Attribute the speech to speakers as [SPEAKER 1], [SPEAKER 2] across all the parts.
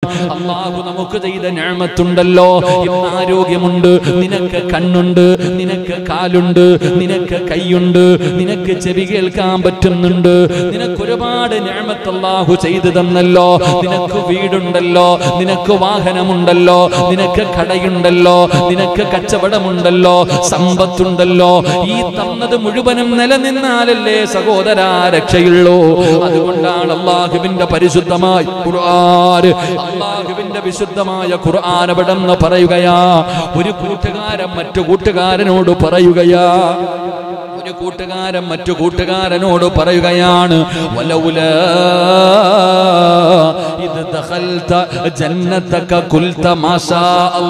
[SPEAKER 1] അല്ലാഹു നമുക്ക് ചെയ്ത നിഅമത്തുണ്ടല്ലോ. ഇന്ന് ആരോഗ്യമുണ്ട്, നിനക്ക് കണ്ണുണ്ട്, നിനക്ക് കാലുണ്ട്, നിനക്ക് കൈയുണ്ട്, നിനക്ക് ചെവി കേൾക്കാൻ പറ്റുന്നുണ്ട്, നിനക്ക് ഒരുപാട് നിഅമത്ത് അല്ലാഹു ചെയ്തു തന്നല്ലോ. നിനക്ക് വീടുണ്ടല്ലോ, നിനക്ക് വാഹനമുണ്ടല്ലോ, നിനക്ക് കടയുണ്ടല്ലോ, നിനക്ക് കച്ചവടമുണ്ടല്ലോ, സമ്പത്തുണ്ടല്ലോ. ഈ തന്നത് മുഴുവനും നിലനിന്നാലല്ലേ സഹോദരാ രക്ഷയുള്ളൂ. അതുകൊണ്ടാണ് അല്ലാഹുവിന്റെ പരിശുദ്ധമായ ഖുർആൻ, അല്ലാഹുവിന്റെ വിശുദ്ധമായ ഖുർആൻ അവിടെന്ന് പറയുകയാ. ഒരു കൂട്ടുകാരൻ മറ്റു കൂട്ടുകാരനോട് പറയുകയാ, ഒരു കൂട്ടുകാരൻ മറ്റു കൂട്ടുകാരനോട് പറയുകയാണ്, വലൗലാ ഇദ് ദഖൽത ജന്നതക ഖുൽത മാഷാ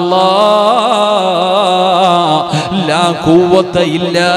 [SPEAKER 1] അല്ലാഹ് ലാ ഖുവത ഇല്ലാ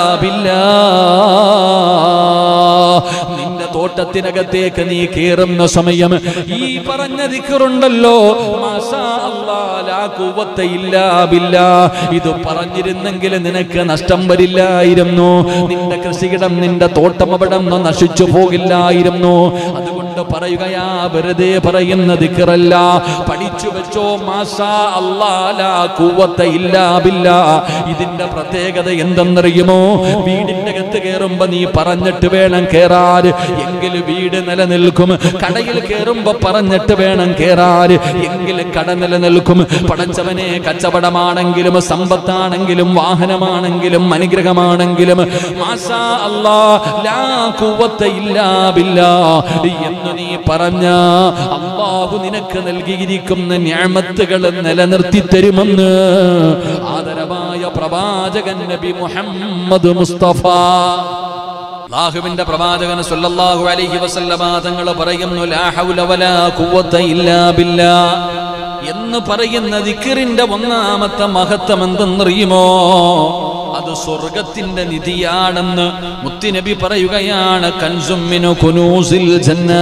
[SPEAKER 1] ബില്ലാഹ്. നിന്റെ തോട്ടത്തിനകത്തേക്ക് നീ കേറുന്ന സമയം ഈ പറഞ്ഞ ദിക്റുണ്ടല്ലോ, മാഷാ അല്ലാഹ് ലാ ഖുവത ഇല്ലാ ബില്ലാഹ്, ഇത് പറഞ്ഞിരുന്നെങ്കിൽ നിനക്ക് നഷ്ടം വരില്ലായിരുന്നു. നിന്റെ കൃഷിയിടം, നിന്റെ തോട്ടം അവിടെ നശിച്ചു പോകില്ലായിരുന്നു. അതുകൊണ്ട് പറയുകയാ, വെറുതെ പറയുന്ന ദിക്റല്ല, പഠിച്ചു വെച്ചോ. മാഷാ അല്ലാഹ് ലാ ഖുവത ഇല്ലാ ബില്ലാഹ്. ഇതിന്റെ പ്രത്യേകത എന്തെന്നറിയുമോ? വീടിന്റെ അകത്ത് കയറുമ്പോ നീ പറഞ്ഞിട്ട് വേണം കേറാൻ, എങ്കിൽ വീട് നിലനിൽക്കും. കടയിൽ കയറുമ്പോ പറഞ്ഞിട്ട് വേണം കേറാൻ, എങ്കിൽ കട നിലനിൽക്കും. പടച്ചവനെ, കച്ചവടമാണെങ്കിലും സമ്പത്താണെങ്കിലും വാഹനമാണെങ്കിലും അനുഗ്രഹമാണെങ്കിലും മാഷാ അല്ലാഹ് ലാ ഖുവത ഇല്ലാ ബില്ലാഹ് എന്ന് നീ പറഞ്ഞ അല്ലാഹു നിനക്ക് നൽകിയിരിക്കുന്ന നിഅമത്തുകൾ നിലനിർത്തി തരുമെന്ന് ആദരവായ പ്രവാചകൻ നബി മുഹമ്മദ് മുസ്തഫ. അല്ലാഹുവിന്റെ പ്രവാചകൻ സല്ലല്ലാഹു അലൈഹി വസല്ലമ തങ്ങൾ പറയുന്നു, ലാ ഹൗല വലാ ഖുവത ഇല്ലാ ബില്ലാഹ് എന്ന് പറയുന്ന ദിക്റിന്റെ ഒന്നാമത്തെ മഹത്വം എന്തെന്നറിയുമോ? അത് സ്വർഗത്തിന്റെ നിധിയാണെന്ന് മുത്തുനബി പറയുകയാണ്. കൻസും മിൻ കുനൂസിൽ ജന്ന.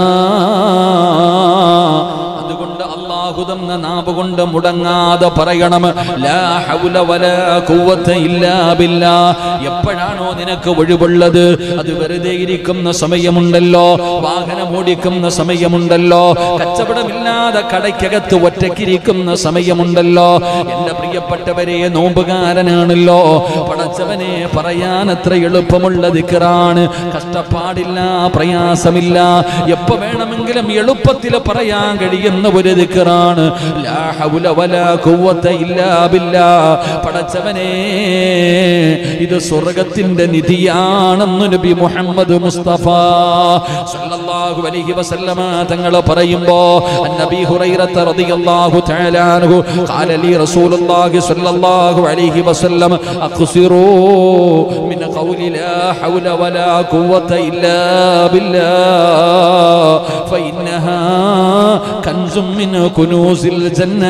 [SPEAKER 1] അതുകൊണ്ട് അല്ലാഹു തന്ന നാവ് കൊണ്ട് മുടങ്ങാതെ പറയണം, ലാ ഹൗല വലാ ഖുവത ഇല്ലാ ബില്ലാഹ്. എപ്പോഴാണോ നിനക്ക് ഒഴിവുള്ളത്, അത് വെറുതെ ഇരിക്കുന്ന സമയമുണ്ടല്ലോ, വാഹനം ഓടിക്കുന്ന സമയമുണ്ടല്ലോ, കച്ചവടമില്ലാതെ കടയ്ക്കകത്ത് ഒറ്റയ്ക്കിരിക്കുന്ന സമയമുണ്ടല്ലോ, എന്റെ പ്രിയപ്പെട്ടവരെ, നോമ്പുകാരനാണല്ലോ, പടച്ചവനെ പറയാൻ അത്ര എളുപ്പമുള്ള ദിക്റാണ്. കഷ്ടപ്പാടില്ല, പ്രയാസമില്ല, എപ്പോ വേണമെങ്കിലും എളുപ്പത്തിൽ പറയാൻ കഴിയുന്ന ഒരു ദിക്റാണ്. ലാ ഹൗല വലാ ഖുവത ഇല്ലാ ബില്ലാഹ്. പടച്ചവനെ, ഇത് സ്വർഗത്തിന്റെ നിധിയാണെന്ന് നബി മുഹമ്മദ് മുസ്തഫ സല്ലല്ലാഹു അലൈഹി വസല്ലമ തങ്ങൾ പറയുമ്പോ, നബി ഹുറൈറത റളിയല്ലാഹു തആല അൻഹു ഖാല ലി റസൂലുള്ളാഹി സല്ലല്ലാഹു അലൈഹി വസല്ലം അഖ്സിറൂ മിൻ ഖൗലി ലാ ഹൗല വലാ ഖുവത ഇല്ലാ ബില്ലാഹ് ഫഇന്നഹാ കൻസും മിൻ കുനൂസിൽ ജന്ന.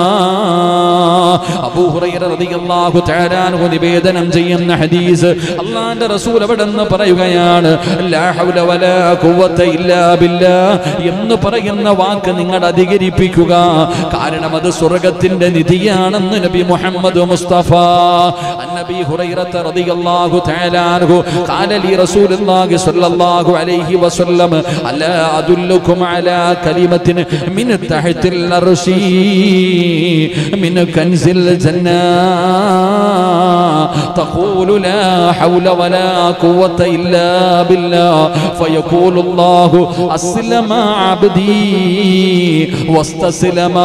[SPEAKER 1] അബൂ ഹുറൈറ റളിയല്ലാഹു തആല അൻഹു നിവേദനം ചെയ്യുന്ന ഹദീസ്, അല്ലാഹുവിന്റെ റസൂൽ അവിടെന്ന് പറയുകയാണ്, ലാ ഹൗല വലാ ഖുവത ഇല്ലാ ബില്ലാഹ് എന്ന് പറയുന്ന വാക്ക് നിങ്ങൾ അധികരിപ്പിക്കുക. കാരണം അത് സ്വർഗത്തിന്റെ നിധിയാണെന്ന് നബി മുഹമ്മദ് മുസ്തഫ. നബി ഹുറൈറത റളിയല്ലാഹു തആല അൻഹു ഖാല ലി റസൂലുള്ളാഹി സ്വല്ലല്ലാഹു അലൈഹി വസല്ലം അലാ അദുല്ലുകും അലാ കലിമത്തിൻ മിൻ തഹ്തിൽ അർശി മിൻ കൻസിൽ ജന്ന തഖൂലു ലാ ഹൗല വലാ ഖുവത ഇല്ലാ ബില്ലാഹ് ഫയഖൂലു അല്ലാഹു അസ്ലമ അബ്ദി വസ്തസ്ലമ.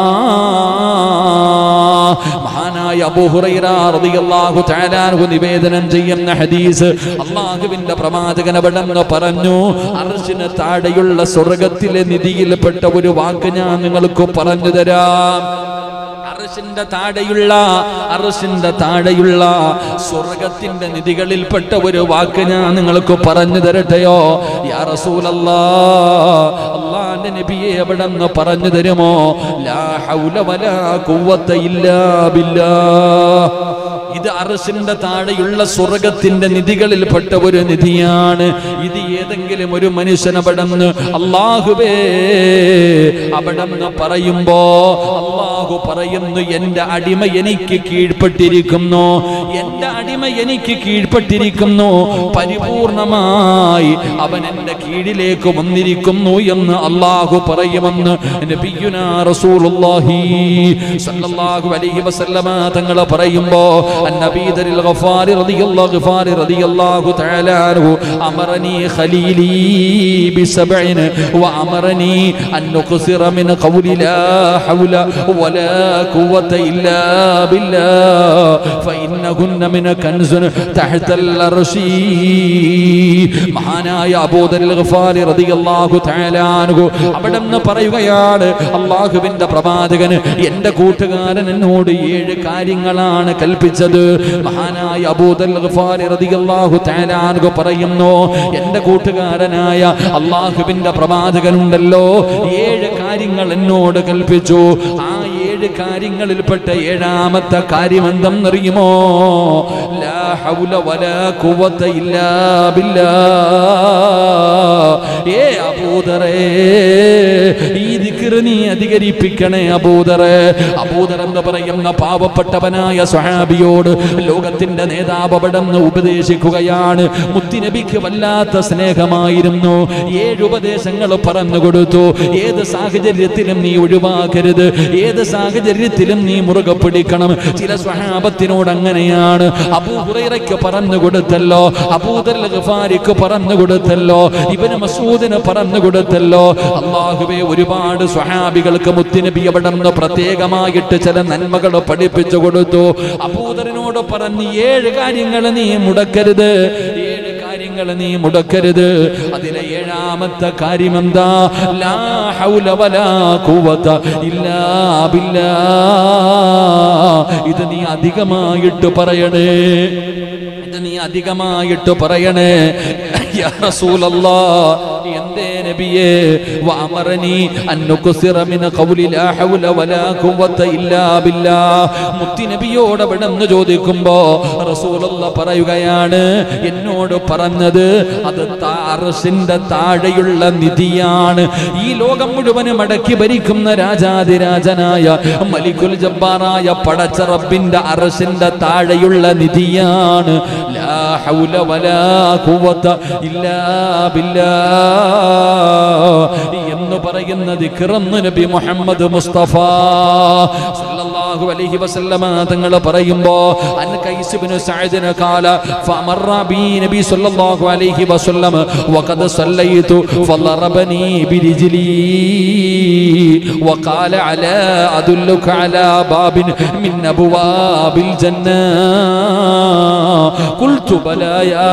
[SPEAKER 1] മഹാനായ അബൂ ഹുറൈറ റളിയല്ലാഹു തആല അൻഹു നിവേദനം ചെയ്യുന്ന ഹദീസ്, അല്ലാഹുവിന്റെ പ്രവാചകൻ അവിടെന്ന് പറഞ്ഞു, അർശിന് താഴെയുള്ള സ്വർഗ്ഗത്തിലെ നിധിയിൽപ്പെട്ട ഒരു വാക്ക് ഞാൻ നിങ്ങൾക്ക് പറഞ്ഞു തരാം. അർശിന്റെ താഴെയുള്ള സ്വർഗത്തിന്റെ നിധികളിൽപ്പെട്ട ഒരു വാക്ക് ഞാൻ നിങ്ങൾക്ക് പറഞ്ഞു തരട്ടെയോ? യാ റസൂലല്ലാഹ്, അല്ലാഹുവിന്റെ നബിയെ എവിടെന്ന് പറഞ്ഞു തരുമോ? ലാ ഹൗല വലാ ഖുവത ഇല്ലാ ബില്ലാഹ് ഇത് അർശിന്റെ താഴെയുള്ള സ്വർഗത്തിന്റെ നിധികളിൽപ്പെട്ട ഒരു നിധിയാണ്. ഇത് ഏതെങ്കിലും ഒരു മനുഷ്യൻ അവിടെന്ന് അല്ലാഹുവേ അവിടെന്ന് പറയുമ്പോ അല്ലാഹു പറയുന്നു, എന്റെ അടിമ എനിക്ക് കീഴ്പ്പെട്ടിരിക്കുന്നു, എന്റെ അടിമ എനിക്ക് കീഴ്പ്പെട്ടിരിക്കുന്നു, പരിപൂർണമായി അവൻ എന്റെ കീഴിലേക്ക് വന്നിരിക്കുന്നു എന്ന് അല്ലാഹു പറയുമെന്ന് നബിയുനാ റസൂലുള്ളാഹി സ്വല്ലല്ലാഹു അലൈഹി വസല്ലമ തങ്ങൾ പറയുമ്പോ അന്നബി ദരിൽ ഗഫാരി റളിയല്ലാഹു തആല അൻഹു അമറനി ഖലീലി ബിസബഇൻ വഅമറനി അൻ നുഖ്സിറ മിൻ ഖൗലി ലാ ഹൗല വലാ ഖുവത ഇല്ലാ ബില്ലാഹ് ഫഇന്നഹുന്ന മിൻ കൻസുൻ തഹ്തൽ അർശി. മഹാനായ അബൂ ദരിൽ ഗഫാരി റളിയല്ലാഹു തആല അൻഹു അവിടെന്ന് പറയുകയാണ്, അല്ലാഹുവിന്റെ പ്രവാചകൻ എന്റെ കൂട്ടുകാരൻ എന്നോട് 7 കാര്യങ്ങളാണ് കൽപ്പിച്ചത്. മഹാനായ അബൂ ദർ ഗഫാരി റളിയല്ലാഹു തആല അൻഹു പറയുന്നു, എന്റെ കൂട്ടുകാരനായ അല്ലാഹുവിന്റെ പ്രവാചകനുണ്ടല്ലോ 7 കാര്യങ്ങൾ എന്നോട് കൽപ്പിച്ചു. ആ 7 കാര്യങ്ങളിൽപ്പെട്ട 7ാമത്തെ കാര്യം എന്തെന്നറിയുമോ? ലാ ഹൗല വലാ ഖുവത ഇല്ലാ ബില്ലാഹ്. ഏ അബൂദറേ, ഈ ദിക്ർ നീ അധികരിപ്പിക്കണേ അബൂദറേ. അബൂദർ എന്ന് പറയുന്ന പാവപ്പെട്ടവനായ സ്വഹാബിയോട് ലോകത്തിന്റെ നേതാവ് അവിടെന്ന് ഉപദേശിക്കുകയാണ്. മുത്തുനബിക്ക് വല്ലാത്ത സ്നേഹമായിരുന്നു. 7 ഉപദേശങ്ങൾ പറഞ്ഞു കൊടുത്തു. ഏത് സാഹചര്യത്തിലും നീ ഒഴിവാക്കരുത്, ഏത് സാഹചര്യത്തിലും നീ മുറുകെ പിടിക്കണം. ചില സ്വഹാബത്തിനോട് അങ്ങനെയാണ്. അബൂ ഹുറൈറയ്ക്ക് പറഞ്ഞു കൊടുത്തല്ലോ, അബൂ ദർ ഗഫാരിക്ക് പറഞ്ഞു കൊടുത്തല്ലോ, ഇബ്നു മസ്ഊദിന് പറഞ്ഞു കൊടുത്തല്ലോ. അല്ലാഹുവേ, ഒരുപാട് സ്വഹാബികൾക്ക് മുത്തുനബി അവിടെന്ന് പ്രത്യേകമായിട്ട് ചില നന്മകൾ പഠിപ്പിച്ചു കൊടുത്തു. അബൂദറിനോട് പറഞ്ഞ് 7 കാര്യങ്ങൾ നീ മുടക്കരുത്, 7 കാര്യങ്ങൾ നീ മുടക്കരുത്. അതിലെ 7ാമത്തെ കാര്യം എന്താ? ലാ ഹൗല വലാ ഖുവത ഇല്ലാ ബില്ലാഹ്. ഇത് നീ അധികമായിട്ട് പറയണേ, ഇത് നീ അധികമായിട്ട് പറയണേ യാ റസൂലല്ലാഹ്. എന്തേ നബിയേ? വഅമറനി അൻ നുക്സിറ മിൻ ഖൗലി ലാ ഹൗല വലാ ഖുവത ഇല്ലാ ബില്ലാഹ്. മുത്തുനബിയോട് അവിടെന്ന് ചോദിക്കുമ്പോ റസൂലുള്ളാഹ് പറയുകയാണ്, എന്നോട് പറഞ്ഞത് അത് അർശിന്റെ താഴെയുള്ള നിധിയാണ്. ഈ ലോകം മുഴുവനും അടക്കി ഭരിക്കുന്ന രാജാതിരാജനായ മലിക്കുൽ ജബ്ബാറായ പടച്ച റബ്ബിന്റെ അർശിന്റെ താഴെയുള്ള നിധിയാണ് ലാ ഹൗല വലാ ഖുവത ഇല്ലാ ബില്ലാഹ് എന്ന് പറയുന്ന ദിക്റന്ന് നബി മുഹമ്മദ് മുസ്തഫ സല്ലല്ലാഹു അലൈഹി വസല്ലമ തങ്ങൾ പറയുമ്പോ അൻ ഖൈസ് ഇബ്നു സഅദിന് ഖാല ഫമറ ബി നബി സല്ലല്ലാഹു അലൈഹി വസല്ലം വഖദ് സല്ലൈതു ഫളറബനി ബിരിജ്ലി വഖാല അലാ അദുല്ലുക അലാ ബാബിൻ മിൻ അബ്വാബിൽ ജന്ന ഖുൽതു ബലാ യാ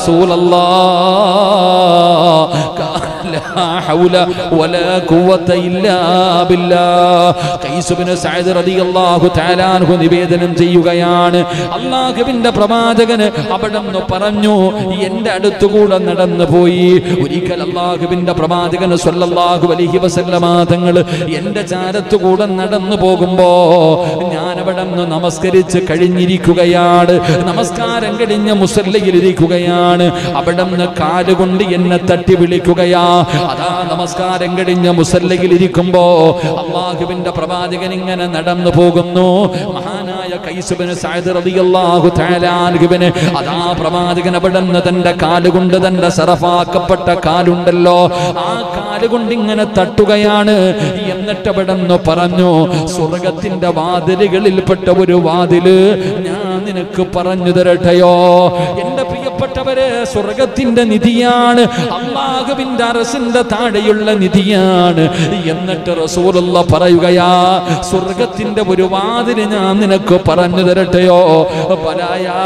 [SPEAKER 1] റസൂലല്ലാഹ് ലാ ഹൗല വലാ ഖുവത ഇല്ലാ ബില്ലാഹ്. ഖൈസ് ഇബ്നു സഅദ് റളിയല്ലാഹു തആല അൻഹു നിവേദനം ചെയ്യുകയാണ്, അല്ലാഹുവിന്റെ പ്രവാചകന് അവിടെന്ന് പറഞ്ഞു, എന്റെ അടുത്തുകൂടെ നടന്നു പോയി. ഒരിക്കൽ അല്ലാഹുവിന്റെ പ്രവാചകൻ സ്വല്ലല്ലാഹു അലൈഹി വസല്ലമ തങ്ങൾ എന്റെ ചാരത്തുകൂടെ നടന്നു പോകുമ്പോ ഞാൻ അവിടെന്ന് നമസ്കരിച്ച് കഴിഞ്ഞിരിക്കുകയാണ്. നമസ്കാരം കഴിഞ്ഞ് മുസല്ലയിലിരിക്കുകയാണ്. അവിടെന്ന് കാലുകൊണ്ട് എന്നെ തട്ടി വിളിക്കുകയാ. അതാ നമസ്കാരം കഴിഞ്ഞ മുസല്ലയിൽ ഇരിക്കുമ്പോ അല്ലാഹുവിന്റെ പ്രവാചകൻ ഇങ്ങനെ നടന്നു പോകുന്നു. മഹാനായ ഖൈസ് ഇബ്നു സഅദ് റളിയല്ലാഹു തആല അൻഹുവിനെ അതാ പ്രവാചകൻ അവിടെന്ന് തന്റെ കാലുകൊണ്ട്, തന്റെ സറഫാക്കപ്പെട്ട കാലുണ്ടല്ലോ, ആ കാലുകൊണ്ട് ഇങ്ങനെ തട്ടുകയാണ്. എന്നിട്ട് അവിടെന്ന് പറഞ്ഞു, സ്വർഗത്തിന്റെ വാതിലുകളിൽപ്പെട്ട ഒരു വാതില് ഞാൻ നിനക്ക് പറഞ്ഞു തരട്ടെയോ? എന്റെ പ്രിയപ്പെട്ടവരെ, സ്വർഗത്തിന്റെ നിധിയാണ്, അല്ലാഹുവിന്റെ അർശിന്റെ താഴെയുള്ള നിധിയാണ്. എന്നിട്ട് റസൂലുള്ളാഹ് പറയുകയാ, സ്വർഗത്തിന്റെ ഒരു വാതിൽ ഞാൻ നിനക്ക് പറഞ്ഞു തരട്ടെയോ? ബലാ യാ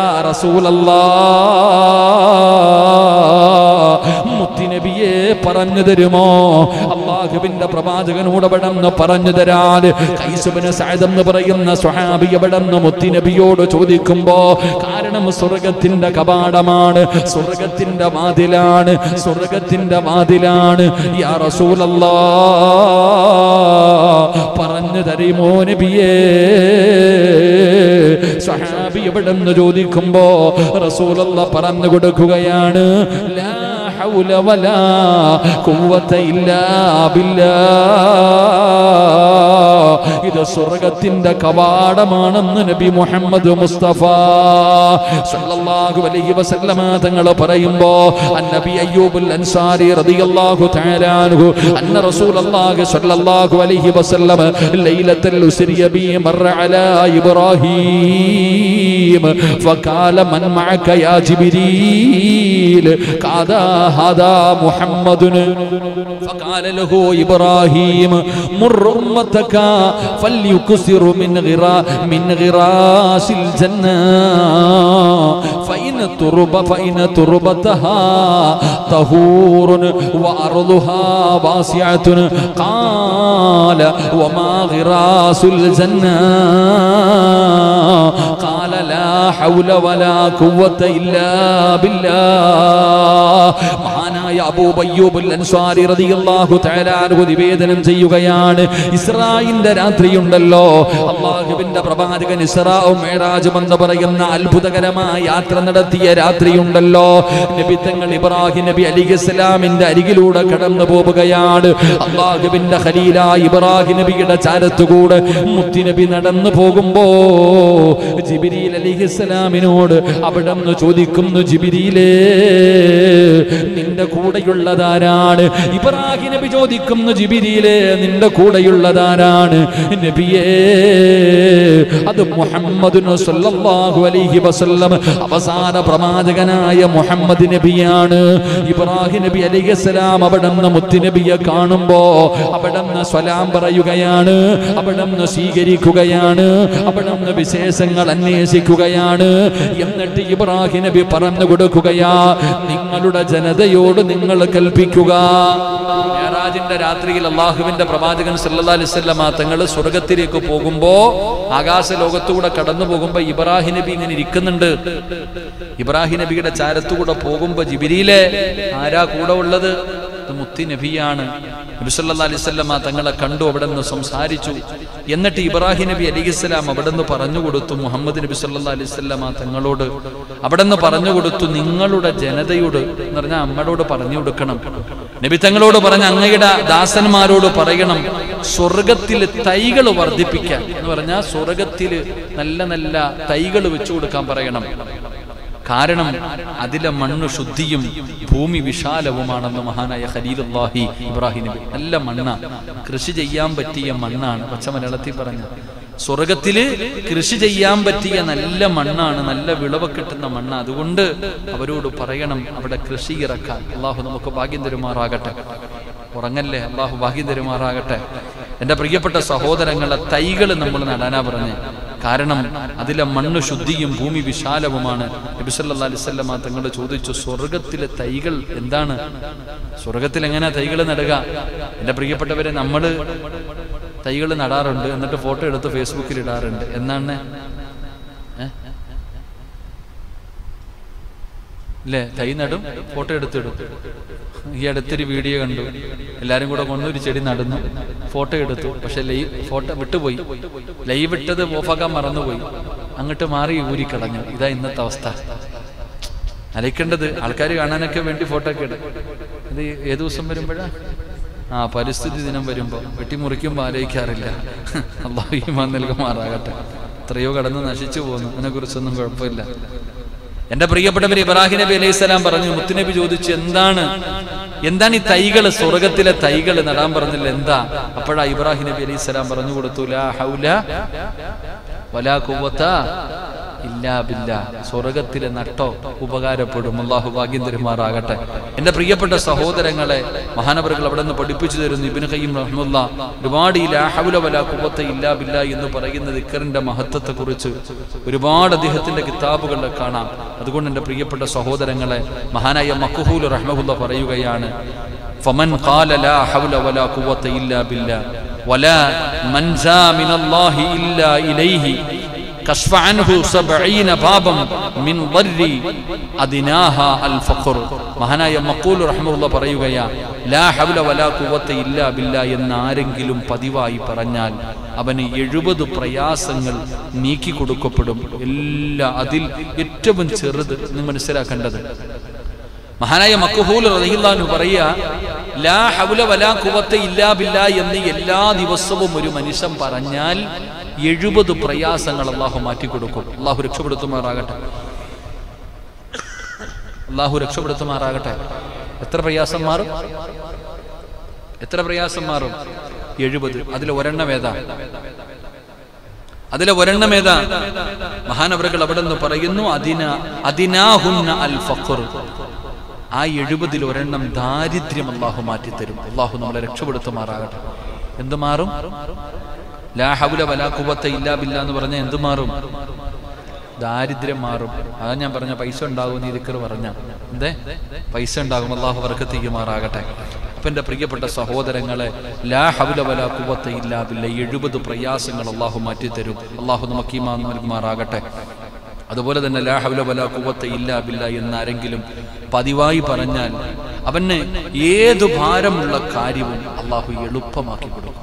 [SPEAKER 1] റസൂലല്ലാഹ്, മുത്തുനബിയെ പറഞ്ഞു തരുമോ? അല്ലാഹുവിന്റെ പ്രവാചകനോട് അവിടെന്ന് പറഞ്ഞു തരാൻ ഖൈസ് ഇബ്നു സഅദ് എന്ന് പറയുന്ന സ്വഹാബി അവിടെന്ന് മുത്തുനബിയോട് ചോദിക്കുമ്പോ, കാരണം സ്വർഗത്തിന്റെ കവാടമാണ്, സ്വർഗത്തിന്റെ വാതിലാണ്, സ്വർഗത്തിന്റെ വാതിലാണ്. യാ റസൂലല്ലാഹ് പറഞ്ഞു തരുമോ നബിയേ? സ്വഹാബി നബി എവിടെന്ന് ചോദിക്കുമ്പോ റസൂലുള്ളാഹി പറഞ്ഞു കൊടുക്കുകയാണ് ലാ ഹൗല വലാ ഖുവത ഇല്ലാ ബില്ലാഹ്. ഇത് സ്വർഗ്ഗത്തിന്റെ കവാടമാണെന്ന് നബി മുഹമ്മദ് മുസ്തഫ സല്ലല്ലാഹു അലൈഹി വസല്ലമ തങ്ങൾ പറയുമ്പോ അന്നബി അയ്യൂബുൽ അൻസാരി റളിയല്ലാഹു തആല അൻഹു അന്ന റസൂലുള്ളാഹി സല്ലല്ലാഹു അലൈഹി വസല്ലമ ലൈലത്തുൽ ഉസ്രിയ ബി മറ അലാ ഇബ്രാഹീം ഫഖാല മൻ മഅക യാ ജിബ്രീൽ ഖാദാ ഹാദാ മുഹമ്മദുൻ ഫഖാല ലഹു ഇബ്രാഹീം മുർ ഉമ്മതക ഫൽയുക്സിറു മിൻ ഗിറാസിൽ ജന്ന فإن تربتها طهور وأرضها واسعة قال وما غراس الجنة قال لا حول ولا قوة إلا بالله. മഹാനായ അബൂ അയ്യൂബുൽ അൻസാരി റളിയല്ലാഹു തആല അൻഹു നിവേദനം ചെയ്യുകയാണ്, ഇസ്രായിന്റെ രാത്രിയുണ്ടല്ലോ, അല്ലാഹുവിന്റെ പ്രവാചകൻ ഇസ്രാഉം മിഅ്റാജും എന്ന് പറയുന്ന അത്ഭുതകരമായ യാത്ര നടത്തിയ രാത്രിയുണ്ടല്ലോ, നബി തങ്ങൾ ഇബ്രാഹിം നബി അലൈഹിസ്സലാമിന്റെ അരികിലൂടെ കടന്നു പോവുകയാണ്. അല്ലാഹുവിന്റെ ഖലീലായ ഇബ്രാഹിം നബിയുടെ ചാരത്തുകൂടെ മുത്തുനബി നടന്നു പോകുമ്പോ ജിബ്രീൽ അലൈഹിസ്സലാമിനോട് അവിടെന്ന് ചോദിക്കുന്നു, ജിബ്രീലേ നിന്റെ കൂടെയുള്ളതാരാണ്? ഇബ്രാഹിം നബി ചോദിക്കുന്നു, ജിബ്രീലേ നിന്റെ കൂടെയുള്ളതാരാണ്? നബിയേ അത് മുഹമ്മദ് സല്ലല്ലാഹു അലൈഹി വസല്ലം അവസാന പ്രവാചകനായ മുഹമ്മദ് നബിയാണ്. ഇബ്രാഹിം നബി അലൈഹിസ്സലാം അവിടുന്ന് മുത്തുനബിയെ കാണുമ്പോ അവിടുന്ന് സലാം പറയുകയാണ്, അവിടുന്ന് സ്വീകരിക്കുകയാണ്, അവിടുന്ന് വിശേഷങ്ങൾ അന്വേഷിക്കുകയാണ്. എന്നിട്ട് ഇബ്രാഹിം നബി പറഞ്ഞു കൊടുക്കുകയാ, നിങ്ങളുടെ ജനതയോട് നിങ്ങൾ കൽപ്പിക്കുക. മിഅ്റാജിന്റെ രാത്രിയിൽ അല്ലാഹുവിന്റെ പ്രവാചകൻ സല്ലല്ലാഹു അലൈഹി വസല്ലം തങ്ങൾ സ്വർഗ്ഗത്തിലേക്ക് പോകുമ്പോ ആകാശ ലോകത്തുകൂടെ കടന്നു പോകുമ്പോ ഇബ്രാഹിം നബി ഇങ്ങനെ ഇരിക്കുന്നുണ്ട്. ഇബ്രാഹിം നബിയുടെ ചാരത്തുകൂടെ പോകുമ്പോ ജിബ്രീലേ ആരാ കൂടെ ഉള്ളത്? മുത്തി നബിയാണ്. നബി സല്ലല്ലാഹു അലൈഹി വസല്ലം തങ്ങളെ കണ്ടു, അവിടെ നിന്ന് സംസാരിച്ചു. എന്നിട്ട് ഇബ്രാഹിം നബി അലൈഹിസ്സലാം അവിടെ നിന്ന് പറഞ്ഞു കൊടുത്തു മുഹമ്മദ് നബി സല്ലല്ലാഹു അലൈഹി വസല്ലം തങ്ങളോട്, അവിടെ നിന്ന് പറഞ്ഞു കൊടുത്തു, നിങ്ങളുടെ ജനതയോട് എന്ന് പറഞ്ഞാൽ അമ്മയോട് പറഞ്ഞു കൊടുക്കണം, നബി തങ്ങളോട് പറഞ്ഞ അങ്ങയുടെ ദാസന്മാരോട് പറയണം, സ്വർഗത്തിൽ തൈകൾ വർദ്ധിപ്പിക്കാൻ എന്ന് പറഞ്ഞാൽ സ്വർഗത്തിൽ നല്ല നല്ല തൈകൾ വെച്ചു കൊടുക്കാൻ പറയണം. കാരണം അതിലെ മണ്ണ് ശുദ്ധിയും ഭൂമി വിശാലവുമാണെന്ന് മഹാനായ ഖലീലുല്ലാഹി ഇബ്രാഹിം നബി. നല്ല മണ്ണാണ്, കൃഷി ചെയ്യാൻ പറ്റിയ മണ്ണാണ്. പച്ച മലയാളത്തിൽ പറഞ്ഞ സ്വർഗത്തില് കൃഷി ചെയ്യാൻ പറ്റിയ നല്ല മണ്ണാണ്, നല്ല വിളവ് കിട്ടുന്ന മണ്ണ്. അതുകൊണ്ട് അവരോട് പറയണം അവിടെ കൃഷി ഇറക്കാൻ. അള്ളാഹു നമുക്ക് ഭാഗ്യം തരുമാറാകട്ടെ. ഉറങ്ങല്ലേ, അള്ളാഹു ഭാഗ്യം തരുമാറാകട്ടെ. എൻ്റെ പ്രിയപ്പെട്ട സഹോദരങ്ങളെ, തൈകൾ നമ്മൾ നടാനാ പറഞ്ഞേ. കാരണം അതിലെ മണ്ണ് ശുദ്ധിയും ഭൂമി വിശാലവുമാണ്. നബി സല്ലല്ലാഹു അലൈഹി വസല്ലം തങ്ങൾ ചോദിച്ചു, സ്വർഗത്തിലെ തൈകൾ എന്താണ്? സ്വർഗത്തിൽ എങ്ങനെയാ തൈകൾ നടുക? എൻ്റെ പ്രിയപ്പെട്ടവരെ, നമ്മൾ തൈകൾ നടാറുണ്ട്, എന്നിട്ട് ഫോട്ടോ എടുത്ത് ഫേസ്ബുക്കിൽ ഇടാറുണ്ട്. എന്നാണ് അല്ലേ? തൈ നടും, ഫോട്ടോ എടുത്തിടും. ഈ അടുത്തൊരു വീഡിയോ കണ്ടു, എല്ലാരും കൂടെ കൊണ്ടൊരു ചെടി നടന്നു, ഫോട്ടോ എടുത്തു. പക്ഷെ ഫോട്ടോ വിട്ടുപോയി, ലൈവ് ഇട്ടത് ഓഫാക്കാൻ മറന്നുപോയി, അങ്ങോട്ട് മാറി ഊരിക്കളഞ്ഞു. ഇതാ ഇന്നത്തെ അവസ്ഥ. അലക്കേണ്ടത് ആൾക്കാർ കാണാനൊക്കെ വേണ്ടി ഫോട്ടോ ഒക്കെ ഇടും. ഇത് ഏത് ദിവസം വരുമ്പോഴാ? പരിസ്ഥിതി ദിനം വരുമ്പോ വെട്ടിമുറിക്കുമ്പോ ആലോചിക്കാറില്ല. അല്ലാഹു ഈമാൻ നൽകുമാറാകട്ടെ. എത്രയോ കടന്ന് നശിച്ചു പോകുന്നു, അതിനെ കുറിച്ചൊന്നും കുഴപ്പമില്ല. എന്റെ പ്രിയപ്പെട്ടവർ, ഇബ്രാഹിം നബി അലൈഹിസ്സലാം പറഞ്ഞു, മുത്തുനബി ചോദിച്ചു, എന്താണ് ഈ തൈകൾ, സ്വർഗത്തിലെ തൈകൾ നടാൻ പറഞ്ഞില്ല, എന്താ? അപ്പോഴാ ഇബ്രാഹിം നബി അലൈഹിസ്സലാം പറഞ്ഞു കൊടുത്തു, ലാ ഹൗല വലാ ഖുവത ഇല്ലാ ബില്ലാഹ്. സ്വർഗത്തിലെ നട്ടോ ഉപകാരപ്പെടും. അല്ലാഹു ഭാഗ്യം തരുമാറാകട്ടെ. എന്റെ പ്രിയപ്പെട്ട സഹോദരങ്ങളെ, മഹാനവറുകൾ അവിടെ നിന്ന് പഠിപ്പിച്ചു തരുന്നു. ഇബ്നു ഖയ്യിം റഹ്മത്തുള്ളാഹി ഒരുപാട് ഈ ലാ ഹൗല വലാ ഖുവത ഇല്ലാ ബില്ലാഹ് എന്ന് പറയുന്ന ദിക്റിന്റെ മഹത്വത്തെ കുറിച്ച് ഒരുപാട് അദ്ദേഹത്തിന്റെ കിതാബുകളിൽ കാണാം. അതുകൊണ്ട് എന്റെ പ്രിയപ്പെട്ട സഹോദരങ്ങളെ, മഹാനായ മഖ്ഹൂൽ റഹ്മത്തുള്ളാഹി പറയുകയാണ്, ഫമൻ ഖാല ലാ ഹൗല വലാ ഖുവത ഇല്ലാ ബില്ലാഹ് വലാ മൻജാ മിനല്ലാഹി ഇല്ലാ ഇലൈഹി കശ്ഫ അൻഹു 70 ബാബം മിൻ ദർരി അദിനാഹ അൽ ഫഖർ. മഹാനായ മഖൂൽ റഹ്മത്തുള്ളാഹി പറയുകയാ, ലാ ഹൗല വലാ ഖുവത ഇല്ലാ ബില്ലാ എന്ന് ആരെങ്കിലും പതിവായി പറഞ്ഞാൽ അവന് 70 പ്രയാസങ്ങൾ നീക്കി കൊടുക്കപ്പെടും. അതിൽ ഏറ്റവും ചെറുത് നിങ്ങൾ മനസ്സിലാക്കേണ്ടത്, മഹാനായ മഖൂൽ റളിയല്ലാഹു അൻഹു പറയാ, ലാ ഹൗല വലാ ഖുവത ഇല്ലാ ബില്ലാ എന്ന് എല്ലാ ദിവസവും ഒരു മനുഷ്യൻ പറഞ്ഞാൽ 70 പ്രയാസങ്ങൾ അല്ലാഹു മാറ്റിക്കൊടുക്കും. അല്ലാഹു രക്ഷപ്പെടുത്തുമാറാകട്ടെ. അല്ലാഹു രക്ഷപ്പെടുത്തുമാറാകട്ടെ. എത്ര പ്രയാസം മാറും? എത്ര പ്രയാസം മാറും? 70. അതിലെ ഒരെണ്ണമേതാ? മഹാനവറുകൾ അവിടെ നിന്ന് പറയുന്നു, അദിനാഹുന്ന അൽ ഫഖർ. ആ 70 ഒരെണ്ണം ദാരിദ്ര്യം അല്ലാഹു മാറ്റിത്തരും. അല്ലാഹു നമ്മളെ രക്ഷപ്പെടുത്തുമാറാകട്ടെ. എന്ത് മാറും? ലാ ഹൗല വലാ ഖുവത ഇല്ലാ ബില്ലാ എന്ന് പറഞ്ഞാൽ എന്ത് മാറും? ദാരിദ്ര്യം മാറും. അതാ ഞാൻ പറഞ്ഞ പൈസ ഉണ്ടാകും. നീ ദിക്ർ പറഞ്ഞ എന്തേ? പൈസ ഉണ്ടാകും. അല്ലാഹു ബർക്കത്ത് ചെയ്യുമാറാകട്ടെ. അപ്പൊ എന്റെ പ്രിയപ്പെട്ട സഹോദരങ്ങളെ, ലാ ഹൗല വലാ ഖുവത ഇല്ലാ ബില്ലാ 70 പ്രയാസങ്ങൾ അല്ലാഹു മാറ്റിത്തരും. അല്ലാഹു നമുക്ക് ഈമാൻ നൽകുമാറാകട്ടെ. അതുപോലെ തന്നെ ലാ ഹൗല വലാ ഖുവത ഇല്ലാ ബില്ലാ എന്നാരെങ്കിലും പതിവായി പറഞ്ഞാൽ അവന് ഏതു ഭാരമുള്ള കാര്യവും അല്ലാഹു എളുപ്പമാക്കി കൊടുക്കും.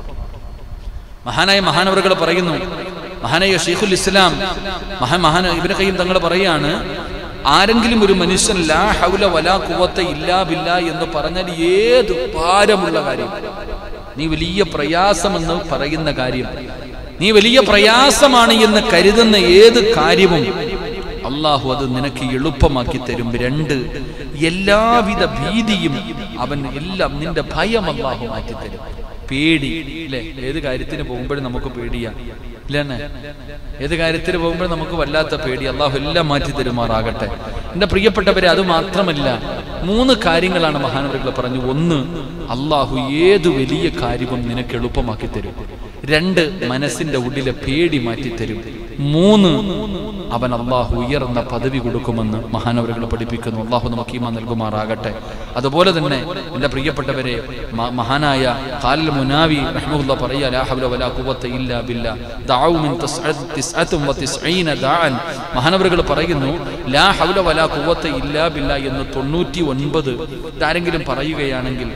[SPEAKER 1] മഹാനവറുകൾ പറയുന്നു, മഹാനായ ശൈഖുൽ ഇസ്ലാം ഇബ്നു ഖയ്യിം തങ്ങൾ പറയാണ്, ആരെങ്കിലും ഒരു മനുഷ്യൻ ലാ ഹൗല വലാ ഖുവത ഇല്ലാ ബില്ലാ എന്ന് പറഞ്ഞാൽ ഏത് ഭാരമുള്ള കാര്യം, നീ വലിയ പ്രയാസമെന്ന് പറയുന്ന കാര്യം, നീ വലിയ പ്രയാസമാണ് എന്ന് കരുതുന്ന ഏത് കാര്യവും അല്ലാഹു അത് നിനക്ക് എളുപ്പമാക്കി തരും. 2, എല്ലാവിധ ഭീതിയും എല്ലാം നിന്റെ ഭയം അല്ലാഹു മാറ്റിത്തരും. പേടി അല്ലെ? ഏത് കാര്യത്തിന് പോകുമ്പോഴും നമുക്ക് പേടിയാ ഇല്ലെന്നെ? ഏത് കാര്യത്തിന് പോകുമ്പോഴും നമുക്ക് വല്ലാത്ത പേടി. അല്ലാഹു എല്ലാം മാറ്റി തരുമാറാകട്ടെ. എന്റെ പ്രിയപ്പെട്ടവരെ, അത് മാത്രമല്ല 3 കാര്യങ്ങളാണ് മഹാനവറുകൾ പറഞ്ഞു. 1, അല്ലാഹു ഏത് വലിയ കാര്യവും നിനക്ക് എളുപ്പമാക്കി തരും. 2, മനസ്സിന്റെ ഉള്ളിലെ പേടി മാറ്റിത്തരും. 3, അവൻ അല്ലാഹു ഉയർന്ന പദവി കൊടുക്കുമെന്ന് മഹാനവറുകൾ പഠിപ്പിക്കുന്നു. അല്ലാഹു നമുക്ക് ഈമാൻ നൽകുമാറാകട്ടെ. അതുപോലെ തന്നെ എന്റെ പ്രിയപ്പെട്ടവരെ, മഹാനായ ഖാലിൽ മുനാവി റഹ്മത്തുള്ളാഹി പറയാ, ലാ ഹൗല വലാ ഖുവത ഇല്ലാ ബില്ലാ ദഅഉ മിൻ 99 ദഅൻ. മഹാനവറുകൾ പറയുന്നു, ലാ ഹൗല വലാ ഖുവത ഇല്ലാ ബില്ലാ എന്ന് 99 ഇതാരെങ്കിലും പറയുകയാണെങ്കിൽ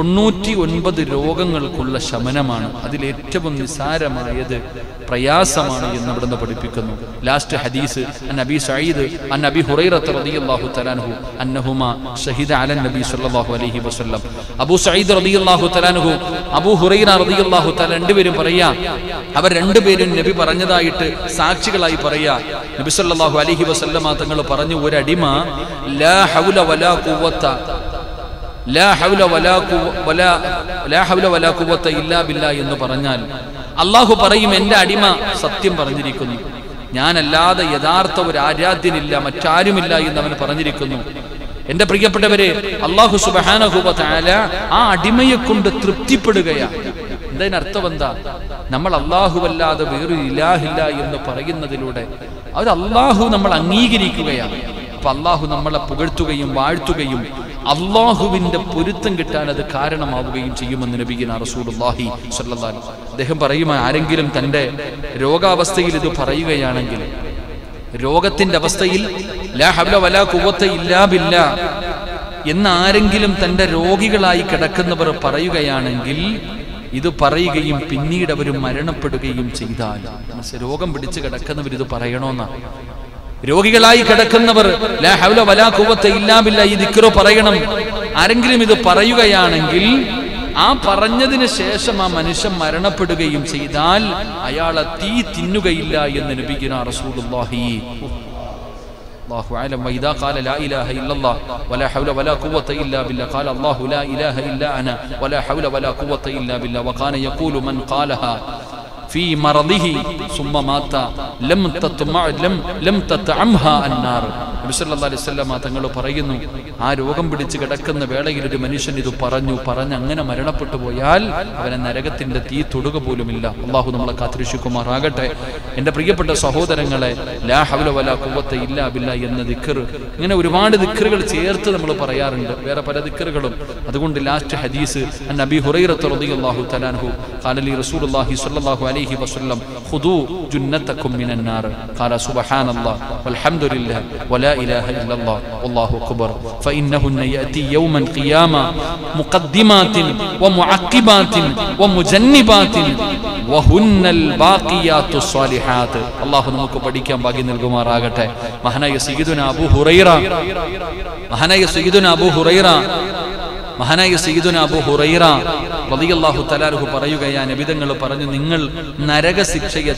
[SPEAKER 1] 99 രോഗങ്ങൾക്കുള്ള ശമനമാണ്. അതിലേറ്റവും നിസാരമായത് പ്രയാസമാണ് എന്ന് ഇവിടുന്ന് പഠിപ്പിക്കുന്നു. ലാസ്റ്റ് ഹദീസ് അബീ സഈദ് അബീ ഹുറൈറ റളിയല്ലാഹു തആല അൻഹു അന്നഹുമാ ഷഹിദ അല നബി സല്ലല്ലാഹു അലൈഹി വസല്ലം. അബൂ സഈദ് റളിയല്ലാഹു തആല അൻഹു, അബൂ ഹുറൈറ റളിയല്ലാഹു തആല രണ്ടുപേരും പറയാ, അവർ രണ്ടുപേരും നബി പറഞ്ഞതായിട്ട് സാക്ഷികളായി പറയാ. നബി സല്ലല്ലാഹു അലൈഹി വസല്ലമ തങ്ങൾ പറഞ്ഞു, ഒരടിമ ലാ ഹൗല വലാ ഖുവത ഇല്ലാ ബില്ലാ എന്ന് പറഞ്ഞാൽ അല്ലാഹു പറയും, എന്റെ അടിമ സത്യം പറഞ്ഞിരിക്കുന്നു, ഞാനല്ലാതെ യഥാർത്ഥ ഒരു ആരാധ്യനില്ല, മറ്റാരുമില്ല എന്ന് അവൻ പറഞ്ഞിരിക്കുന്നു. എന്റെ പ്രിയപ്പെട്ടവരെ, അല്ലാഹു സുബ്ഹാനഹു വ തആല ആ അടിമയെ കൊണ്ട് തൃപ്തിപ്പെടുകയാണ്. അതിനർത്ഥം എന്താ? നമ്മൾ അല്ലാഹുവല്ലാതെ വേറൊരു ഇലാഹില്ല എന്ന് പറയുന്നതിലൂടെ അത് അല്ലാഹു നമ്മൾ അംഗീകരിക്കുകയാണ്. അപ്പൊ അല്ലാഹു നമ്മളെ പുകഴ്ത്തുകയും വാഴ്ത്തുകയും അല്ലാഹുവിന്റെ പൊരുത്തം കിട്ടാൻ അത് കാരണമാവുകയും ചെയ്യുമെന്ന് നബിയുനാ റസൂലുള്ളാഹി സ്വല്ലല്ലാഹു അലൈഹി വസല്ലം. അദ്ദേഹം പറയും, ആരെങ്കിലും തന്റെ രോഗാവസ്ഥയിൽ ഇത് പറയുകയാണെങ്കിൽ, രോഗത്തിന്റെ അവസ്ഥയിൽ ലാ ഹൗല വലാ ഖുവത ഇല്ലാ ബില്ലാ എന്ന് ആരെങ്കിലും തന്റെ രോഗികളായി കിടക്കുന്നവർ പറയുകയാണെങ്കിൽ, ഇത് പറയുകയും പിന്നീട് അവർ മരണപ്പെടുകയും ചെയ്താൽ, രോഗം പിടിച്ച് കിടക്കുന്നവർ ഇത് പറയണമെന്നാണ്. രോഗികളായി കിടക്കുന്നവർ ലാ ഹൗല വലാ ഖുവത ഇല്ലാ ബില്ലാ ഈ ദിക്ർ പറയണം. ആരെങ്കിലും ഇത് പറയുകയാണെങ്കിൽ ആ പറഞ്ഞതിന് ശേഷം ആ മനുഷ്യൻ മരണപ്പെടുകയും ചെയ്താൽ അയാളെ തീ തിന്നുകയില്ല എന്ന് നബിയുനാ റസൂലുള്ളാഹി അല്ലാഹു അലം. വഇദാ ഖാല ലാ ഇലാഹ ഇല്ലല്ലാഹ് വലാ ഹൗല വലാ ഖുവത ഇല്ലാ ബില്ലാഹ് ഖാല അല്ലാഹു ലാ ഇലാഹ ഇല്ലാ അന വലാ ഹൗല വലാ ഖുവത ഇല്ലാ ബില്ലാഹ് വകാന യഖൂലു മൻ ഖാലഹാ في مرضه ثم مات لم تطعمها النار. നബി സല്ലല്ലാഹു അലൈഹി വസല്ലം തങ്ങൾ പറയുന്നു, ആ രോഗം പിടിച്ച് കിടക്കുന്ന വേളയിൽ ഒരു മനുഷ്യൻ ഇത് പറഞ്ഞ് അങ്ങനെ മരണപ്പെട്ടു പോയാൽ അവനെ നരകത്തിന്റെ തീ തൊടുക പോലുമില്ല. അള്ളാഹു നമ്മളെ കാത്തിരക്ഷിക്കുമാറാകട്ടെ. എൻ്റെ പ്രിയപ്പെട്ട സഹോദരങ്ങളെ, ലാ ഹൗല വലാ ഖുവത ഇല്ലാ ബില്ലാഹ് എന്ന ദിക്ർ, ഇങ്ങനെ ഒരുപാട് ദിക്റുകൾ ചേർത്ത് നമ്മൾ പറയാറുണ്ട്, വേറെ പല ദിക്റുകളും. അതുകൊണ്ട് ലാസ്റ്റ് ഹദീസ് അൻ അബീ ഹുറൈറ റളിയല്ലാഹു തആല അൻഹു ഖാല ലി റസൂലുള്ളാഹി സ്വല്ലല്ലാഹു അലൈഹി വസല്ലം ഖുദൂ ജുന്നതകും മിനൻ നാർ ഖാല സുബ്ഹാനല്ലാഹ് വൽഹംദുലില്ലാഹ് വലാ ഇലാഹ ഇല്ലല്ലാഹ് വല്ലാഹു അക്ബർ ഫഇന്നഹുന്ന യഅതി യൗമൽ ഖിയാമ മുഖദ്ദിമാത്തിൻ വമുഅഖിബാത്തിൻ വമുജന്നിബാത്തിൻ വഹുന്നൽ ബാഖിയാത്തുസ് സ്വാലിഹാത്ത്. അല്ലാഹു നമുക്ക് പഠിക്കാൻ ഭാഗ്യം നൽകുമാറാകട്ടെ. മഹാനായ സയ്യിദുനാ അബൂ ഹുറൈറ റളിയല്ലാഹു തആല അൻഹു പറയുകയാ, നബി തങ്ങൾ പറഞ്ഞു, നിങ്ങൾ നരകശിക്ഷയെ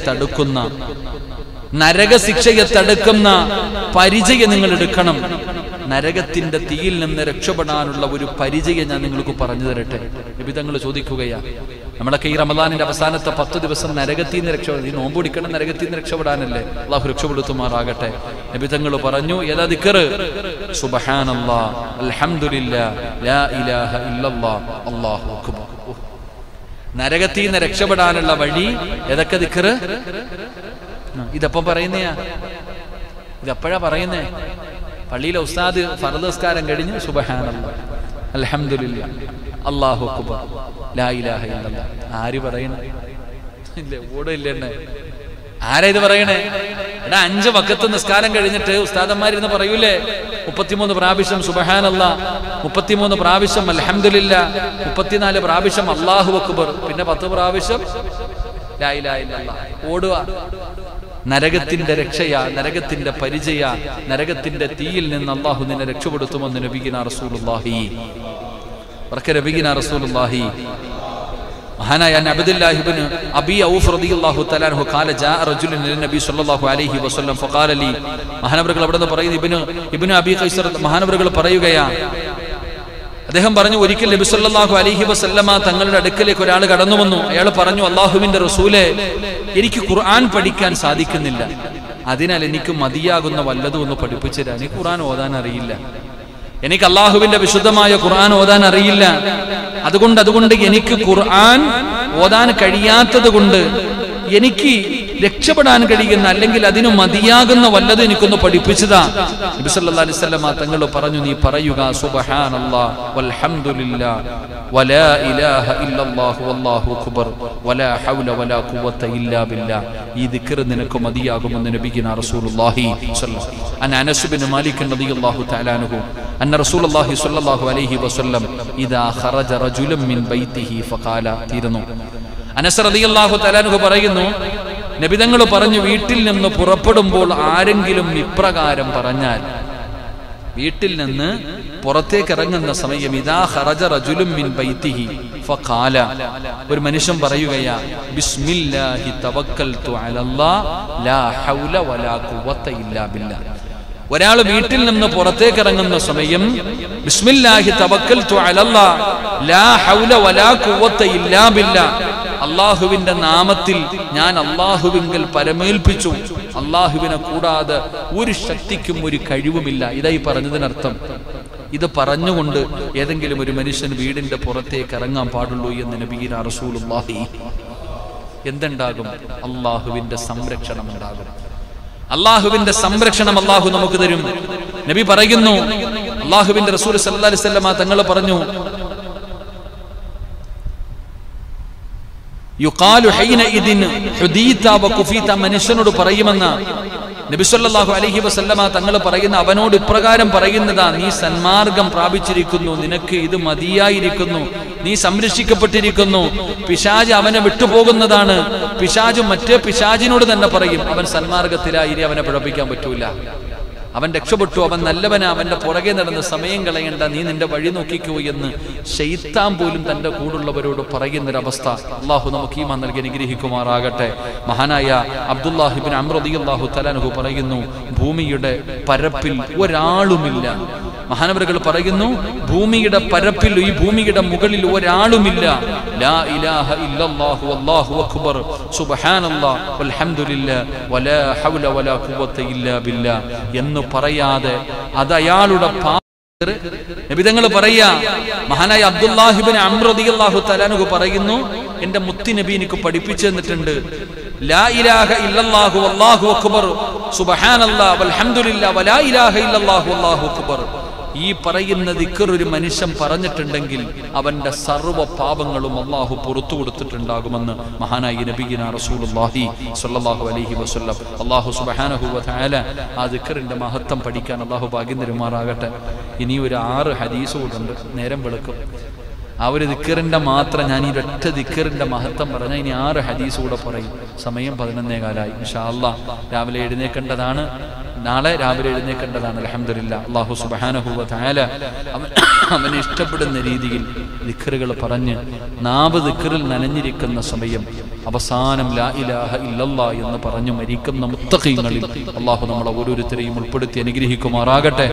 [SPEAKER 1] തടുക്കുന്ന പരിചയം നിങ്ങൾ എടുക്കണം. നരകത്തിന്റെ തീയിൽ നിന്ന് രക്ഷപ്പെടാനുള്ള ഒരു പരിചയം ഞാൻ നിങ്ങൾക്ക് പറഞ്ഞു തരട്ടെ. നബി തങ്ങൾ ചോദിക്കുകയാ, നമ്മളൊക്കെ ഈ റമദാനിന്റെ അവസാനത്തെ 10 ദിവസം നരകത്തിൽ നിന്ന് രക്ഷപ്പെടാൻ, ഈ നോമ്പ് പിടിക്കണം നരകത്തിൽ നിന്ന് രക്ഷപ്പെടാനല്ലേ, അല്ലാഹു രക്ഷപ്പെടുത്തുമാറാകട്ടെ. നബി തങ്ങൾ പറഞ്ഞു, ഏതാ ദിക്ർ? സുബ്ഹാനല്ലാഹ് അൽഹംദുലില്ലാഹ് ലാ ഇലാഹ ഇല്ലല്ലാഹ് അല്ലാഹു അക്ബർ. നരകത്തിൽ നിന്ന് രക്ഷപ്പെടാനുള്ള വഴി ഏതൊക്കെ ദിക്ർ? ഇതെപ്പം പറയുന്നയാ? ഇതെപ്പോഴാ പറയുന്നേ? പള്ളിയിലെ ഉസ്താദ് ഫർദ് നിസ്കാരം കഴിഞ്ഞ് സുബ്ഹാനല്ലാഹ് അൽഹംദുലില്ലാഹ് അല്ലാഹു അക്ബർ ലാ ഇലാഹ ഇല്ലല്ലാഹ്. ആര് പറയണേ? ഇല്ല, ഓടില്ലേ? ആരാ ഇത് പറയണേ? എടാ, 5 വഖത്ത് നിസ്കാരം കഴിഞ്ഞിട്ട് ഉസ്താദന്മാരിന്ന് പറയൂലേ 33 പ്രാവശ്യം സുബ്ഹാനല്ലാഹ്, 33 പ്രാവശ്യം അൽഹംദുലില്ലാഹ്, 34 പ്രാവശ്യം അല്ലാഹു അക്ബർ, പിന്നെ 10 പ്രാവശ്യം ലാ ഇലാഹ ഇല്ലല്ലാഹ്. ഓടുക. നരകത്തിന്റെ രക്ഷയാ, നരകത്തിന്റെ പരിചയ, നരകത്തിന്റെ തീയിൽ നിന്ന് അല്ലാഹു നിന്നെ രക്ഷപ്പെടുത്തുമെന്ന് നബിയിനാ റസൂലുള്ളാഹി. മഹാനായ അബ്ദുല്ലാഹി ഇബ്നു അബീ ഔഫ് റളിയല്ലാഹു തആല അൻഹു ഖാല ജാഅ റജുലുൻ നബി സല്ലല്ലാഹു അലൈഹി വസല്ലം ഫഖാല ലി. മഹാനവറുകൾ അവിടെ നിന്ന് പറയുന്നു, ഇബ്നു അബീ ഖൈസർ മഹാനവറുകൾ പറയുകയാ, അദ്ദേഹം പറഞ്ഞു, ഒരിക്കൽ നബി സല്ലല്ലാഹു അലൈഹി വസല്ലമ തങ്ങളുടെ അടുക്കലേക്ക് ഒരാൾ കടന്നു വന്നു. അയാൾ പറഞ്ഞു, അല്ലാഹുവിന്റെ റസൂലേ, എനിക്ക് ഖുർആൻ പഠിക്കാൻ സാധിക്കുന്നില്ല, അതിനാൽ എനിക്ക് മതിയാകുന്ന വല്ലതും ഒന്ന് പഠിപ്പിച്ചു തരാൻ. എനിക്ക് ഖുർആൻ ഓതാൻ അറിയില്ല, എനിക്ക് അല്ലാഹുവിന്റെ വിശുദ്ധമായ ഖുർആൻ ഓതാൻ അറിയില്ല. അതുകൊണ്ട് എനിക്ക് ഖുർആൻ ഓതാൻ കഴിയാത്തത് കൊണ്ട് എനിക്ക് രക്ഷപ്പെടാൻ കഴിയുന്ന, അല്ലെങ്കിൽ അതിന് മതിയാകുന്ന വല്ലതും എനിക്കൊന്ന് പഠിപ്പിച്ചതാ. നബി സല്ലല്ലാഹു അലൈഹി വസല്ലം തങ്ങൾ പറഞ്ഞു, നീ പറയുക സുബ്ഹാനല്ലാഹ് വൽഹംദുലില്ലാഹ് വലാ ഇലാഹ ഇല്ലല്ലാഹു വല്ലാഹു അക്ബർ വലാ ഹൗല വലാ ഖുവത ഇല്ലാ ബില്ലാഹ്. ഈ ദിക്ർ നിനക്ക് മതിയാകുമെന്ന് നബിയിനാ റസൂലുള്ളാഹി സ്വല്ലല്ലാഹു അലൈഹി വസല്ലം. അൻ അനസ് ബിൻ മാലിക് റളിയല്ലാഹു തആല അൻഹു അന്ന റസൂലുള്ളാഹി സ്വല്ലല്ലാഹു അലൈഹി വസല്ലം ഇദാ ഖറജ റജുലുൻ മിൻ ബൈതിഹി ഫഖാല. തീരുന്നു. അനസ് റളിയല്ലാഹു തആല അൻഹു പറയുന്നു, നബി തങ്ങൾ പറഞ്ഞു, വീട്ടിൽ നിന്ന് പുറപ്പെടുമ്പോൾ ആരെങ്കിലും ഇപ്രകാരം പറഞ്ഞാൽ, വീട്ടിൽ നിന്ന് പുറത്തേക്ക് ഇറങ്ങുന്ന സമയം, ഇദാ ഖറജ റജുലുൻ മിൻ ബൈതിഹി ഫഖാല, ഒരു മനുഷ്യൻ പറയുകയാ, ബിസ്മില്ലാഹി തവക്കൽതു അലല്ലാഹ് ലാ ഹൗല വലാ ഖുവത ഇല്ലാ ബില്ലാഹ്. ഒരാൾ വീട്ടിൽ നിന്ന് പുറത്തേക്ക് ഇറങ്ങുന്ന സമയം ബിസ്മില്ലാഹി തവക്കൽതു അലല്ലാഹ് ലാ ഹൗല വലാ ഖുവത ഇല്ലാ ബില്ലാഹ്, അല്ലാഹുവിന്റെ നാമത്തിൽ ഞാൻ അല്ലാഹുവിങ്കൽ പരമേൽപ്പിച്ചു, അല്ലാഹുവിനെ കൂടാതെ ഒരു ശക്തിക്കും ഒരു കഴിവുമില്ല. ഇതായി പറഞ്ഞതിനർത്ഥം. ഇത് പറഞ്ഞുകൊണ്ട് ഏതെങ്കിലും ഒരു മനുഷ്യൻ വീടിന്റെ പുറത്തേക്ക് ഇറങ്ങാൻ പാടുള്ളൂ എന്ന് നബിയിനാ റസൂലുള്ളാഹി. എന്തുണ്ടാകും? അല്ലാഹുവിന്റെ സംരക്ഷണം ഉണ്ടാകും. അല്ലാഹുവിന്റെ സംരക്ഷണം അല്ലാഹു നമുക്ക് തരും. നബി പറയുന്നു, അല്ലാഹുവിന്റെ റസൂൽ സല്ലല്ലാഹു അലൈഹി വസല്ലം തങ്ങൾ പറഞ്ഞു, യുഖാലു ഹൈനഇദിൻ ഹുദീത വകുഫീത, മനുഷ്യനോട് പറയുമെന്ന് നബി സല്ലല്ലാഹു അലൈഹി വസല്ലമ തങ്ങൾ പറയുന്ന, അവനോട് ഇപ്രകാരം പറയുന്നതാ, നീ സന്മാർഗം പ്രാപിച്ചിരിക്കുന്നു, നിനക്ക് ഇത് മതിയായിരിക്കുന്നു, നീ സംരക്ഷിക്കപ്പെട്ടിരിക്കുന്നു. പിശാച് അവനെ വിട്ടുപോകുന്നതാണ്. പിശാചും മറ്റേ പിശാചിനോട് തന്നെ പറയും, അവൻ സന്മാർഗത്തിലായി, അവനെ പിഴപ്പിക്കാൻ പറ്റൂല, അവൻ രക്ഷപ്പെട്ടു, അവൻ നല്ലവനാ, അവന്റെ പുറകെ നടന്ന് സമയം കളയണ്ട, നീ നിന്റെ വഴി നോക്കിക്കോ എന്ന് ശൈത്താൻ പോലും തന്റെ കൂടുള്ളവരോട് പറയുന്നൊരവസ്ഥ. അള്ളാഹു നമുക്ക് ഈമാൻ നൽകി അനുഗ്രഹിക്കുമാറാകട്ടെ. മഹാനായ അബ്ദുല്ലാഹി ഇബ്നു അംർ റളിയല്ലാഹു തആല അൻഹു പറയുന്നു, ഭൂമിയുടെ പരപ്പിൽ ഒരാളുമില്ല, മഹാനവറുകൾ പറയുന്നു, ഭൂമിയുടെ പരപ്പിൽ, ഈ ഭൂമിയുടെ മുകളിൽ ഒരാളുമില്ല ലാ ഇലാഹ ഇല്ലല്ലാഹു വല്ലാഹു അക്ബർ സുബ്ഹാനല്ലാഹ് വൽഹംദുലില്ലാഹ് വലാ ഹൗല വലാ ഖുവത ഇല്ലാ ബില്ലാഹ് എന്ന് പറയാതെ അത് അയാളുടെ നബിതങ്ങൾ പറയാ. മഹാനായ അബ്ദുല്ലാഹി ഇബ്നു അംർ റളിയല്ലാഹു തആല അൻഹു പറയുന്നു, എന്റെ മുത്തി നബി എനിക്ക് പഠിപ്പിച്ചു തന്നിട്ടുണ്ട്, ലാ ഇലാഹ ഇല്ലല്ലാഹു വല്ലാഹു അക്ബർ സുബ്ഹാനല്ലാഹ് വൽഹംദുലില്ലാഹ് വലാ ഇലാഹ ഇല്ലല്ലാഹു വല്ലാഹു അക്ബർ. ഈ പറയുന്ന ദിക്ർ ഒരു മനുഷ്യൻ പറഞ്ഞിട്ടുണ്ടെങ്കിൽ അവന്റെ സർവ്വ പാപങ്ങളും അല്ലാഹു പുറത്തു കൊടുത്തിട്ടുണ്ടാകുമെന്ന് മഹാനായ നബിയിന റസൂലുള്ളാഹി സ്വല്ലല്ലാഹു അലൈഹി വസല്ലം. അല്ലാഹു സുബ്ഹാനഹു വ തആല ആ ദിക്റിന്റെ മഹത്വം പഠിക്കാൻ അല്ലാഹു ഭാഗ്യം തരുമാറാകട്ടെ. ഇനി ഒരു 6 ഹദീസ് കൂടുണ്ട്, നേരം വെളുക്കും. ആ ഒരു ദിക്റിന്റെ മാത്രം ഞാൻ ഈ ഒറ്റ ദിക്റിന്റെ മഹത്വം പറഞ്ഞാൽ ഇനി 6 ഹദീസ് കൂടെ പറയും. സമയം 11:15 ഇൻഷാ അല്ലാഹ്. രാവിലെ എഴുന്നേൽക്കേണ്ടതാണ്, നാളെ രാവിലെ എഴുന്നേൽക്കേണ്ടതാണ്. അൽഹംദുലില്ലാഹ്. അല്ലാഹു സുബ്ഹാനഹു വ തആല അവന് ഇഷ്ടപ്പെടുന്ന രീതിയിൽ ദിക്റുകൾ പറഞ്ഞ് നാവ് ദിക്റിൽ നനഞ്ഞിരിക്കുന്ന സമയം അവസാനം ലാ ഇലാഹ ഇല്ലല്ലാഹ് എന്ന് പറഞ്ഞു മരിക്കുന്ന മുത്തഖീങ്ങളിൽ അല്ലാഹു നമ്മളെ ഓരോരുത്തരെയും ഉൾപ്പെടുത്തി അനുഗ്രഹിക്കുമാറാകട്ടെ.